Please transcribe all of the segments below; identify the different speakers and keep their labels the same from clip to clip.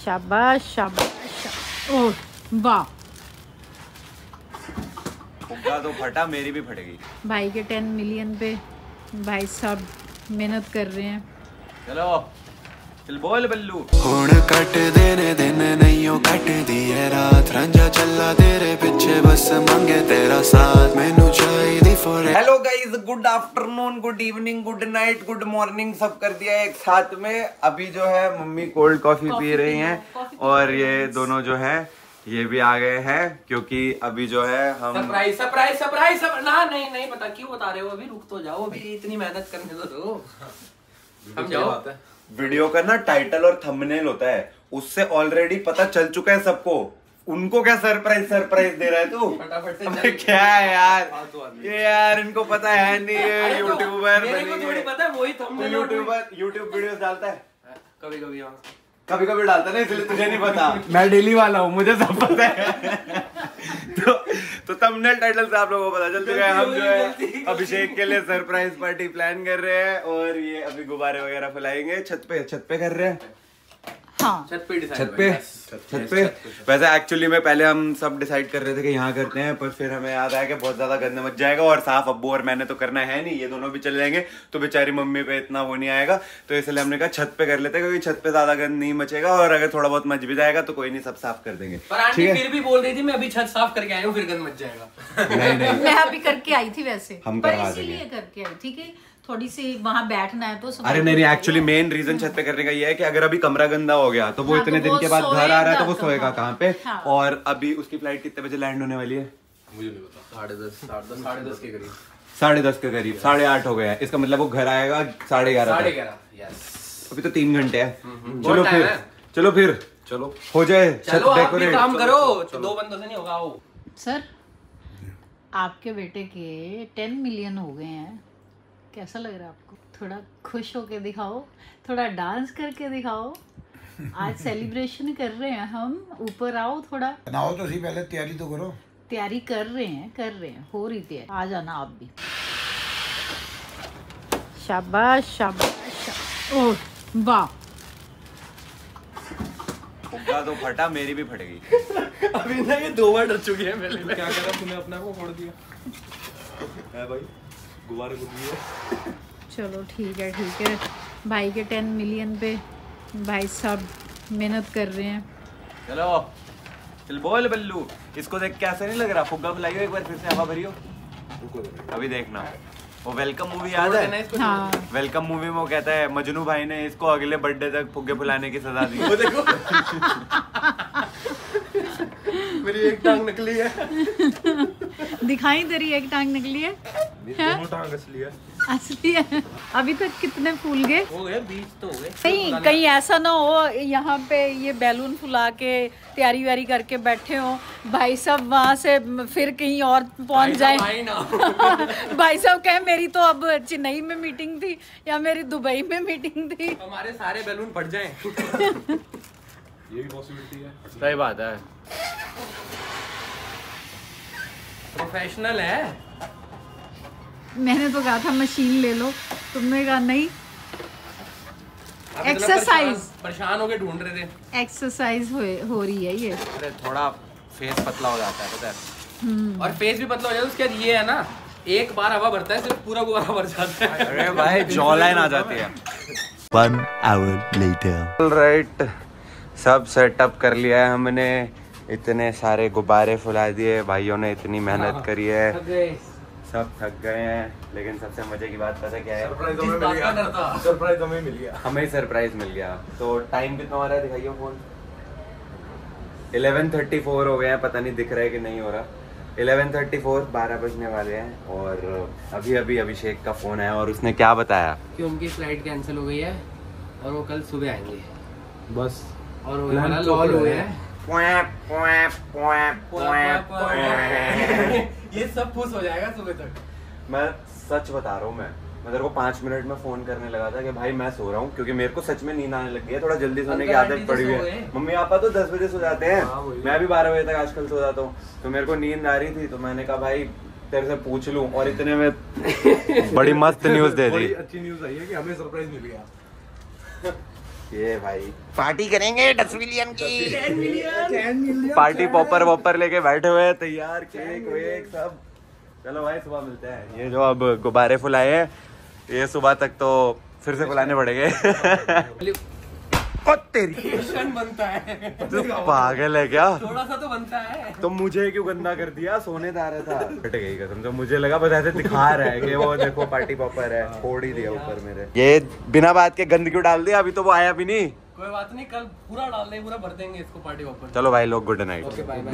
Speaker 1: शाबाश शाबाश। ओह वाह,
Speaker 2: तो फटा, मेरी भी फटेगी।
Speaker 1: भाई के 10 मिलियन पे भाई साहब मेहनत कर रहे हैं।
Speaker 2: चलो चल बोल बल्लू।
Speaker 3: हुण कट देने दिन नहीं कट दी है रात, रंजा चला तेरे पीछे बस मांगे तेरा साथ, मैनू चाहिए for.
Speaker 2: Hello guys, good afternoon, good evening, good night, good morning, सब कर दिया है एक साथ में। अभी जो है मम्मी कोल्ड कॉफी पी रही हैं और ये दोनों जो है ये भी आ गए हैं क्योंकि अभी जो है हम
Speaker 4: सरप्राइज सरप्राइज सरप्राइज ना नहीं पता क्यों बता रहे हो, अभी रुक तो जाओ, अभी इतनी मेहनत करने दो समझाओ।
Speaker 2: वीडियो का ना टाइटल और थंबनेल होता है, उससे ऑलरेडी पता चल चुका है सबको। उनको क्या सरप्राइज दे रहा है तू?
Speaker 4: फटाफट से
Speaker 2: क्या है यार ये, यार इनको पता है नहीं, ये यूट्यूबर
Speaker 4: थोड़ी पता है, वही थंबनेल
Speaker 2: यूट्यूब वीडियोस डालता है
Speaker 4: कभी
Speaker 2: कभी डालता है, इसलिए तुझे नहीं पता। मैं डेली वाला हूँ, मुझे सब पता है। तो थंबनेल टाइटल से आप लोगों को पता चल चुका है। हम जो है अभिषेक के लिए सरप्राइज पार्टी प्लान कर रहे हैं और ये अभी गुब्बारे वगैरह फैलाएंगे छत पे कर रहे हैं।
Speaker 1: हाँ
Speaker 2: छत पे वैसे एक्चुअली में पहले हम सब डिसाइड कर रहे थे कि यहाँ करते हैं, पर फिर हमें याद आया कि बहुत ज्यादा गंदा मच जाएगा और साफ अब्बू और मैंने तो करना है नहीं, ये दोनों भी चले जाएंगे तो बेचारी मम्मी पे इतना वो नहीं आएगा, तो इसलिए हमने कहा छत पे कर लेते हैं क्योंकि छत पे ज्यादा गंद नहीं मचेगा और अगर थोड़ा बहुत मच भी जाएगा तो कोई नहीं, सब साफ कर देंगे।
Speaker 4: पर आंटी फिर भी बोल रही थी मैं अभी छत साफ करके आई हूँ, फिर गंद मच जाएगा।
Speaker 2: नहीं
Speaker 1: मैं अभी करके आई थी वैसे,
Speaker 2: हम
Speaker 1: पर
Speaker 2: करवा
Speaker 1: इसीलिए
Speaker 2: देंगे।
Speaker 1: करके आई थी कि थोड़ी सी वहाँ बैठना है तो।
Speaker 2: अरे नहीं, एक्चुअली मेन रीजन छत पे करने का ये है कि अगर अभी कमरा गंदा हो गया तो वो इतने दिन के बाद घर आ रहा है तो वो सोएगा कहाँ पे। और अभी उसकी फ्लाइट कितने बजे लैंड होने वाली है?
Speaker 4: मुझे नहीं पता, 10:30 के करीब,
Speaker 2: 10:30 के करीब, 8:30 हो गया है, इसका मतलब वो घर आएगा 11:30। अभी तो 3 घंटे है। चलो फिर हो जाए छत डेकोरेट।
Speaker 4: काम करो, 2 बंदों से नहीं होगा। आओ
Speaker 1: सर, आपके बेटे के 10 मिलियन हो गए हैं, कैसा लग रहा है आपको? थोड़ा खुश होके दिखाओ, थोड़ा डांस करके दिखाओ। आज सेलिब्रेशन कर रहे हैं हम, ऊपर आओ, थोड़ा
Speaker 5: बनाओ तो सही, पहले तैयारी तो करो।
Speaker 1: तैयारी कर रहे हैं, हो रही तैयारी। आ जाना आप भी। शाबाश शाबाश। ओह वाह,
Speaker 2: तो फटा, मेरी भी फटेगी।
Speaker 4: अभी ना ये 2 बार डर चुकी है पहले। क्या करा तूने, अपने आप को फोड़ दिया
Speaker 2: है भाई, गुब्बारे गुड दिए।
Speaker 1: चलो ठीक है। भाई के 10 मिलियन पे भाई साहब मेहनत कर रहे हैं।
Speaker 2: चलो चल बोल बल्लू। इसको देख के ऐसा नहीं लग रहा? फुग्गा फुलाइयो एक बार, फिर से हवा भरियो। अभी देखना, वो वेलकम मूवी याद है?
Speaker 1: हाँ।
Speaker 2: वेलकम मूवी में वो कहता है मजनू भाई ने इसको अगले बर्थडे तक फुग्गे फुलाने की सजा दी।
Speaker 4: देखो मेरी एक टांग निकली है।
Speaker 1: दिखाई तेरी एक टांग निकली है?
Speaker 4: दोनों टांग
Speaker 1: असली है। अभी तक कितने फूल गए?
Speaker 4: हो गए 20 तो हो गए।
Speaker 1: कहीं ऐसा ना हो यहाँ पे ये बैलून फुला के तैयारी व्यारी करके बैठे हो, भाई साहब वहाँ से फिर कहीं और पहुँच जाए। भाई साहब कहे मेरी तो अब चेन्नई में मीटिंग थी या मेरी दुबई में मीटिंग थी।
Speaker 4: हमारे सारे बैलून फट जाएं।
Speaker 5: ये भी पॉसिबिलिटी है।
Speaker 2: सही बात है,
Speaker 4: प्रोफेशनल है।
Speaker 1: मैंने तो कहा था मशीन ले लो, तुमने कहा नहीं। एक्सरसाइज
Speaker 4: परेशान होके ढूंढ रहे थे।
Speaker 1: एक्सरसाइज हो रही है ये।
Speaker 2: अरे थोड़ा फेस पतला हो जाता है, पता है?
Speaker 4: और फेस भी पतला हो जाता है। उसके बाद ये है ना, एक बार हवा भरता है सिर्फ पूरा गुब्बारा भर जाता है।
Speaker 2: अरे भाई जॉ लाइन आ जाती है।
Speaker 3: 1 hour later.
Speaker 2: राइट, सब सेटअप कर लिया है हमने, इतने सारे गुब्बारे फुला दिए, भाइयों ने इतनी मेहनत करी है, सब थक गए हैं। लेकिन सबसे मजे की बात पता क्या है?
Speaker 5: सरप्राइज हमें मिल गया।
Speaker 2: हमें सरप्राइज मिल गया। तो टाइम कितना हो रहा है दिखाइए फोन। 11:34 हो गए हैं, पता नहीं दिख रहा है कि नहीं हो रहा। 11:34, 12 बजने वाले हैं और अभी अभिषेक का फोन आया और उसने क्या बताया
Speaker 4: कि उनकी फ्लाइट कैंसिल हो गई है और वो कल सुबह आएंगे
Speaker 5: बस,
Speaker 4: और वो लॉल हुए हैं। ये सब खुश हो जाएगा सुबह तक।
Speaker 2: मैं सच बता रहा हूँ, मैं तेरे को 5 मिनट में फोन करने लगा था कि भाई मैं सो रहा हूँ क्योंकि मेरे को सच में नींद आने लग गई है, थोड़ा जल्दी सोने की आदत पड़ी हुई है। मम्मी पापा तो 10 बजे सो जाते हैं, मैं भी 12 बजे तक आजकल सो जाता हूँ। तो मेरे को नींद आ रही थी तो मैंने कहा भाई तेरे से पूछ लूं, और इतने में बड़ी मस्त न्यूज दे दी।
Speaker 5: अच्छी न्यूज आई है कि हमें सरप्राइज मिल गया।
Speaker 2: ये भाई पार्टी करेंगे 10 मिलियन की 10 मिलियन पार्टी पॉपर वॉपर लेके बैठे हुए हैं तैयार केक वेक सब। चलो भाई सुबह मिलते हैं। ये जो अब गुब्बारे फुलाए हैं ये सुबह तक तो फिर से फुलाने पड़ेंगे। तेरी
Speaker 4: बनता है
Speaker 2: तो पागल है क्या?
Speaker 4: थोड़ा सा तो बनता है।
Speaker 2: तो मुझे क्यों गंदा कर दिया? सोने दारा था फट गई कसम से। मुझे लगा बस ऐसे दिखा रहा है कि वो देखो पार्टी पॉपर है, छोड़ ही दिया ऊपर मेरे। ये बिना बात के गंद क्यों डाल दिया? अभी तो वो आया भी नहीं।
Speaker 4: कोई बात नहीं, कल पूरा डाल देंगे, पूरा भर देंगे इसको पार्टी पॉपर।
Speaker 2: चलो भाई लोग गुड नाइट।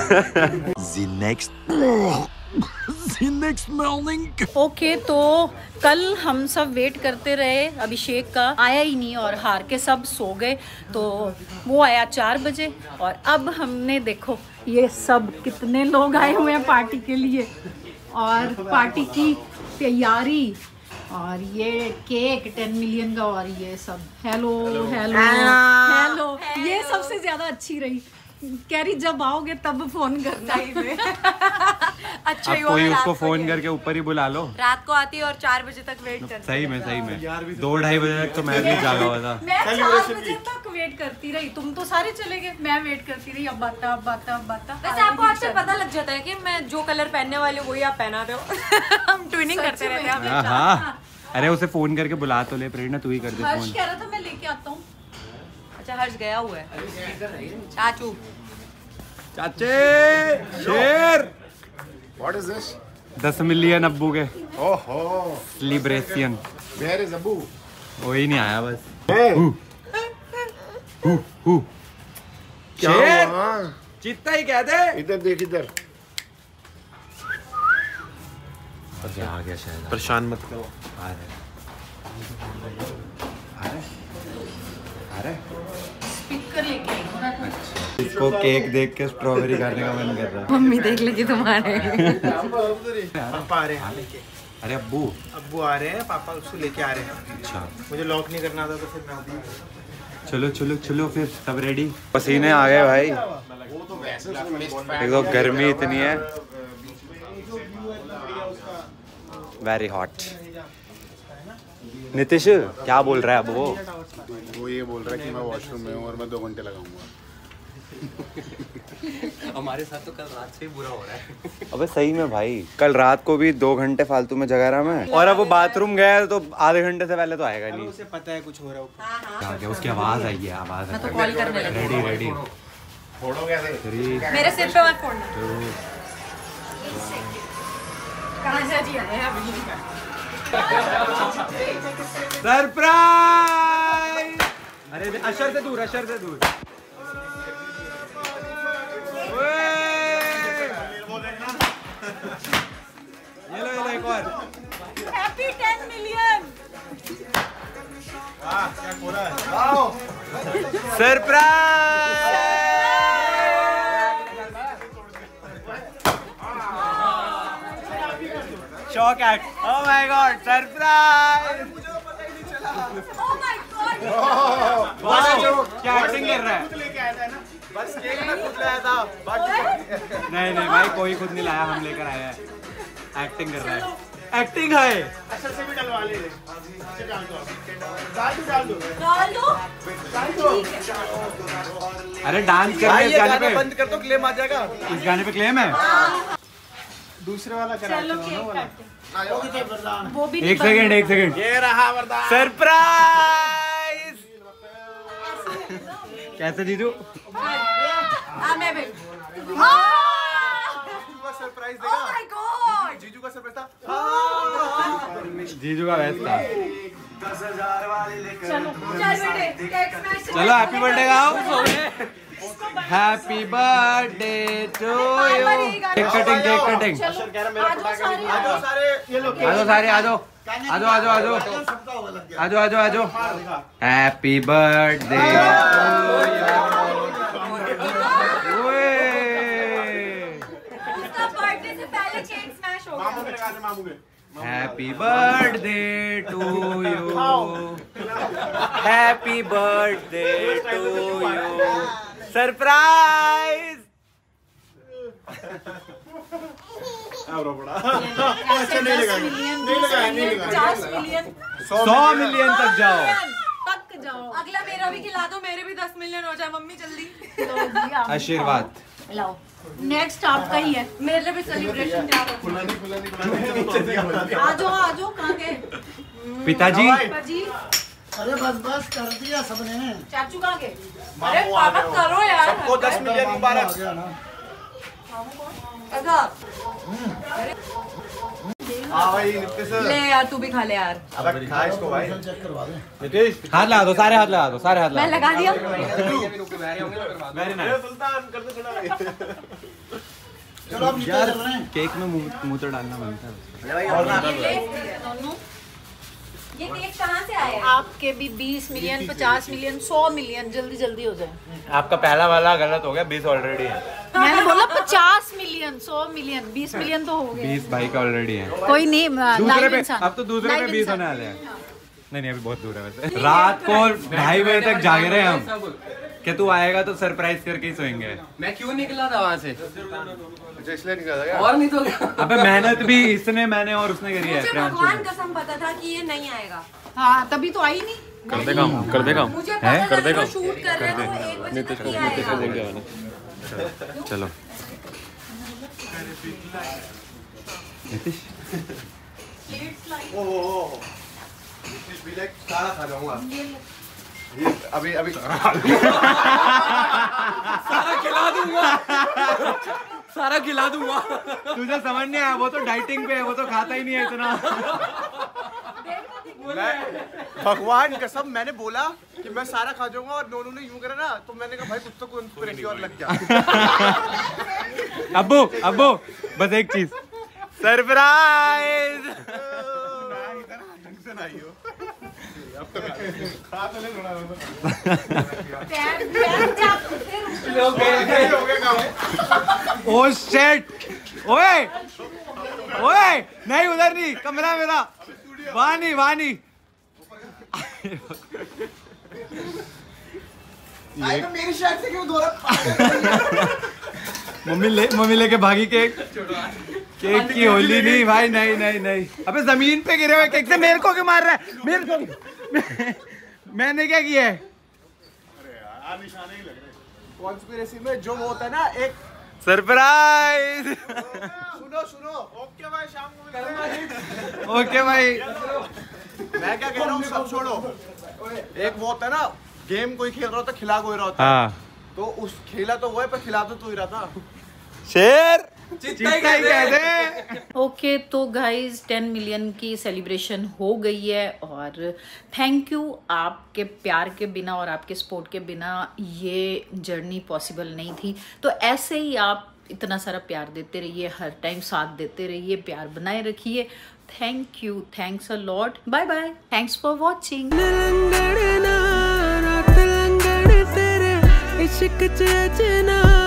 Speaker 1: ओके तो कल हम सब वेट करते रहे, अभिषेक का आया ही नहीं और हार के सब सो गए। तो वो आया 4 बजे और अब हमने देखो ये सब कितने लोग आए हुए हैं पार्टी के लिए और पार्टी की तैयारी और ये केक 10 मिलियन का और ये सब हेलो हेलो हेलो। ये सबसे ज्यादा अच्छी रही। कह रही जब आओगे तब फोन करना ही में।
Speaker 6: अच्छा ही
Speaker 2: कोई उसको फोन करके ऊपर ही बुला लो।
Speaker 6: रात को आती है और 4 बजे तक वेट करती है।
Speaker 2: सही में 2-2:30 बजे तक तो मैं भी जागा हुआ था।
Speaker 1: मैं 4 बजे तक वेट करती रही, तुम तो सारे चले गए, मैं वेट करती रही। अब बाता
Speaker 6: वैसे आपको अक्सर पता लग जाता है कि मैं जो कलर पहनने वाले वही आप पहना रहे हो। हम ट्विनिंग करते रहते हैं हमेशा।
Speaker 2: हाँ अरे उसे फोन करके बुला तो ले प्रेरणा, तू ही कर दे
Speaker 1: हर्ष
Speaker 2: फोन।
Speaker 1: कह रहा था मैं लेके आता हूँ।
Speaker 6: अच्छा हर्ष गया हुआ है। चाचू
Speaker 2: चाचे शेर
Speaker 5: What is this?
Speaker 2: 10 million Abu के
Speaker 5: Oh,
Speaker 2: celebration.
Speaker 5: where is Abu?
Speaker 2: वही नहीं आया बस।
Speaker 5: Hey, क्या
Speaker 2: शेर
Speaker 5: हुआ?
Speaker 2: चित्ता ही कह दे।
Speaker 5: इधर देख इधर।
Speaker 2: आ गया शायद।
Speaker 5: परेशान मत करो।
Speaker 2: आ रहे
Speaker 1: स्पीकर लेके आई हूँ ना।
Speaker 2: इसको केक देख के स्ट्रॉबेरी खाने का मन कर रहा है।
Speaker 6: मम्मी देख लेगी तुम्हारे।
Speaker 7: पापा आ रहे हैं।
Speaker 2: अरे अब्बू
Speaker 7: अब्बू आ रहे हैं, पापा उसको लेके आ रहे हैं।
Speaker 2: अच्छा
Speaker 7: मुझे लॉक नहीं करना था तो फिर मैं अभी
Speaker 2: चलो चलो चलो फिर सब रेडी। पसीने आ गए भाई, एक तो गर्मी इतनी है, वेरी हॉट। नीतीश क्या बोल रहा है अब
Speaker 5: वो ये बोल रहा है कि मैं वॉशरूम में हूँ और मैं 2 घंटे लगाऊंगा।
Speaker 4: हमारे साथ तो कल रात से ही बुरा हो रहा है।
Speaker 2: अबे सही में भाई, कल रात को भी 2 घंटे फालतू में जगा रहा मैं, और अब वो बाथरूम गया तो आधे घंटे से पहले तो आएगा नहीं।
Speaker 7: उसे पता है कुछ हो रहा है।
Speaker 2: क्या क्या उसकी आवाज आई है, आवाज
Speaker 6: मैं तो कॉल करने लगी।
Speaker 2: Ready ready.
Speaker 5: फोड़ो कैसे?
Speaker 6: मेरे सिर पे मत फोड़ना। कहाँ से जी आए हैं अभी?
Speaker 2: सरप्राइज! अरे अशर से दूर, अशर से दूर। ये लो एक और।
Speaker 1: Happy 10 million.
Speaker 7: क्या हो रहा है?
Speaker 2: Surprise! Shock act. Oh my God, surprise!
Speaker 1: Oh my God.
Speaker 2: क्या एक्टिंग कर रहा है?
Speaker 7: बस केक मैं खुद लाया था।
Speaker 2: नहीं नहीं भाई, कोई खुद नहीं लाया, हम लेकर आए हैं। एक्टिंग कर रहा है, एक्टिंग है।
Speaker 7: अच्छा से भी डलवा ले। डाल दो।
Speaker 1: डाल दो।
Speaker 2: अरे डांस कर इस गाने पे,
Speaker 7: बंद कर दो, क्लेम आ जाएगा।
Speaker 2: इस गाने पे क्लेम है।
Speaker 7: दूसरे वाला करा।
Speaker 1: चलो केक काटते हैं। वो भी
Speaker 2: एक सेकंड।
Speaker 7: ये रहा वरदान।
Speaker 2: सरप्राइज! कैसे जीजू?
Speaker 6: मैं भी।
Speaker 7: Surprise
Speaker 6: Oh my God!
Speaker 7: जीजू का सरप्राइज था।
Speaker 2: जीजू का वैस था।
Speaker 1: चलो
Speaker 6: चल बेटे, केक स्मैश।
Speaker 2: चलो हैप्पी बर्थडे गाओ। Happy birthday to you. Cake cutting, cake cutting.
Speaker 1: आ जाओ सारे।
Speaker 7: आ जाओ सारे, ये लो केक।
Speaker 2: आ जाओ सारे, आ जाओ आ जाओ। हैप्पी बर्थडे
Speaker 6: उसका बर्थडे से पहले केक स्मैश हो
Speaker 7: मामू
Speaker 6: गया।
Speaker 7: के लगा दे, मामू के।
Speaker 2: Happy birthday to you, happy birthday to you. Surprise!
Speaker 7: अच्छा नहीं लगा।
Speaker 1: 50 मिलियन 100 मिलियन
Speaker 2: 100 मिलियन तक जाओ।
Speaker 1: तक जाओ।
Speaker 6: अगला मेरा भी खिला दो, मेरे भी 10 मिलियन हो जाए मम्मी जल्दी।
Speaker 1: लो जी, आप
Speaker 2: आशीर्वाद
Speaker 1: लाओ। नेक्स्ट आपका ही है।
Speaker 6: मेरे लिए भी सेलिब्रेशन क्या हो।
Speaker 1: आ जाओ कहाँ गए
Speaker 2: पिताजी।
Speaker 1: जी?
Speaker 7: अरे बस कर दिया सबने।
Speaker 1: चाचू कहाँ गए?
Speaker 6: अरे पापा करो यार।
Speaker 7: सबको 10 मिलियन मुबारक। हाँ भाई नीतीश।
Speaker 6: ले यार तू भी खा ले यार।
Speaker 7: अब खा इसको भाई।
Speaker 5: चेक करवा दे।
Speaker 7: नीतीश
Speaker 2: हाथ लगा दो, सारे हाथ लगा दो, सारे हाथ
Speaker 6: मैं लगा दिया।
Speaker 2: Very nice.
Speaker 7: सुल्तान कर दे थोड़ा।
Speaker 5: चलो अब नीचे चल रहे हैं।
Speaker 2: केक में मुंह तो डालना बनता है।
Speaker 6: ये केक कहाँ से आया?
Speaker 1: आपके भी 20 मिलियन, 50 मिलियन, 100 मिलियन जल्दी हो जाए।
Speaker 2: आपका पहला वाला गलत हो गया, 20 ऑलरेडी है।
Speaker 1: मैंने बोला 50 मिलियन, 100 मिलियन, 20 मिलियन तो हो गए।
Speaker 2: 20 भाई का ऑलरेडी है।
Speaker 1: कोई नहीं,
Speaker 2: दूसरे
Speaker 1: लाइव
Speaker 2: पे
Speaker 1: इंसान।
Speaker 2: अब तो दूसरे पे
Speaker 1: लाइव
Speaker 2: 20
Speaker 1: इंसान।
Speaker 2: होने वाले हैं। नहीं अभी बहुत दूर है वैसे। रात को 2:30 बजे तक जाग रहे हैं हम कि तू आएगा तो सरप्राइज करके ही सोएंगे।
Speaker 4: मैं क्यों निकला था वहाँ से?
Speaker 7: अच्छा इसलिए निकला था क्या?
Speaker 4: और नहीं तो क्या?
Speaker 2: अबे मेहनत भी इसने, मैंने और उसने करी है।
Speaker 6: मुझे भगवान कसम पता था कि ये नहीं आएगा।
Speaker 1: हाँ तभी तो आई नहीं।
Speaker 2: कर देगा
Speaker 6: मुझे पता था कि वो शूट कर रहे हैं तो 1 बजे तक ही आएगा।
Speaker 2: चलो नीतीश।
Speaker 7: ओह सारा खा जाऊंगा ये अभी
Speaker 4: सारा खिला दूंगा।
Speaker 2: तुझे समझ नहीं आया, वो तो डाइटिंग पे है, वो तो खाता ही नहीं है इतना।
Speaker 7: भगवान कसम मैंने बोला कि मैं सारा खा जाऊंगा और नोनू ने यूं करा ना तो मैंने कहा भाई कुछ तो कंस्पिरेसी और लग गया।
Speaker 2: अब्बू बस एक चीज, सरप्राइज। ओ शिट, ओए ओए नहीं उधर नहीं, कमरा मेरा वानी वानी।
Speaker 7: ये तो मेरी शर्ट से क्यों धो रहा?
Speaker 2: मम्मी लेके भागी केक की होली नहीं भाई, नहीं। अबे जमीन पे गिरे हुए केक से मेरे को क्यों मार रहा है? मेरे को मैंने क्या किया है?
Speaker 7: कॉन्स्पिरेसी में जो होता है ना एक
Speaker 2: सरप्राइज।
Speaker 7: सुनो ओके भाई शाम को मिलते हैं।
Speaker 2: ओके भाई।
Speaker 7: मैं क्या कह रहा हूँ सब छोड़ो, एक वो होता है ना गेम कोई खेल रहा होता खिला कोई रहा होता।
Speaker 2: हाँ
Speaker 7: तो उस खेला तो वो है पर खिला तो तू ही रहा था।
Speaker 2: शेर चित्ता ही कहते।
Speaker 1: ओके तो गाइज 10 मिलियन की सेलिब्रेशन हो गई है और थैंक यू। आपके प्यार के बिना और आपके सपोर्ट के बिना ये जर्नी पॉसिबल नहीं थी। तो ऐसे ही आप इतना सारा प्यार देते रहिए, हर टाइम साथ देते रहिए, प्यार बनाए रखिए। Thank you, thanks a lot, bye bye, thanks for watching.
Speaker 3: इश्क च अजना